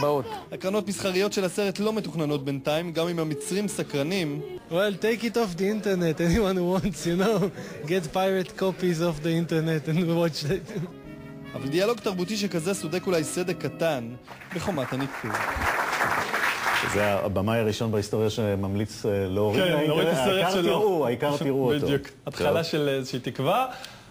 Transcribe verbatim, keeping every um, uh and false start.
הבאות. הקרנות מסחריות של הסרט לא מתוכננות בינתיים, גם אם המצרים סקרנים. Well, take it off the internet. Anyone who wants, you know, get pirate copies of the internet and watch it. אבל דיאלוג תרבותי שכזה סודק אולי סדק קטן בחומת הניכור. זה הבמאי הראשון בהיסטוריה שממליץ להוריד. כן, להוריד את הסרט שלו. העיקר תראו אותו. בדיוק. התחלה של איזושהי תקווה.